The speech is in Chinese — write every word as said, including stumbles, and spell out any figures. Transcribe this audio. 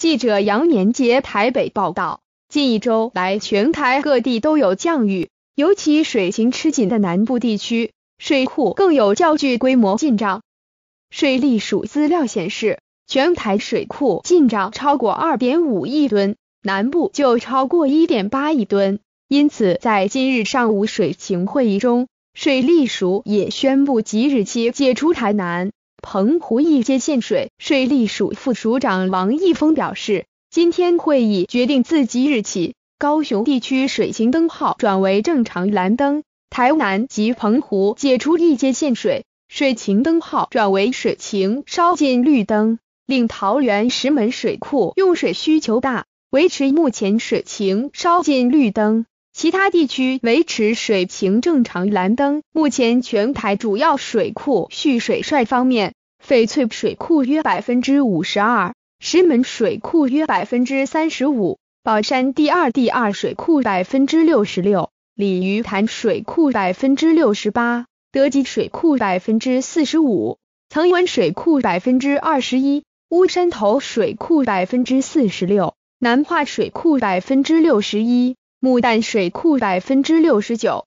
记者杨年杰台北报道，近一周来全台各地都有降雨，尤其水情吃紧的南部地区，水库更有较具规模进账。水利署资料显示，全台水库进账超过 二点五亿吨，南部就超过 一点八亿吨。因此，在今日上午水情会议中，水利署也宣布即日起解除台南、澎湖一接限水。水利署副署长王义峰表示，今天会议决定自即日起，高雄地区水情灯号转为正常蓝灯，台南及澎湖解除一接限水，水情灯号转为水情稍进绿灯，令桃园石门水库用水需求大，维持目前水情稍进绿灯。其他地区维持水情正常蓝灯。目前全台主要水库蓄水率方面，翡翠水库约 百分之五十二， 石门水库约 百分之三十五， 宝山第二第二水库 百分之六十六， 鲤鱼潭水库 百分之六十八， 德基水库 百分之四十五， 曾文水库 百分之二十一， 乌山头水库 百分之四十六， 南化水库 百分之六十一， 牡丹水库 百分之六十九，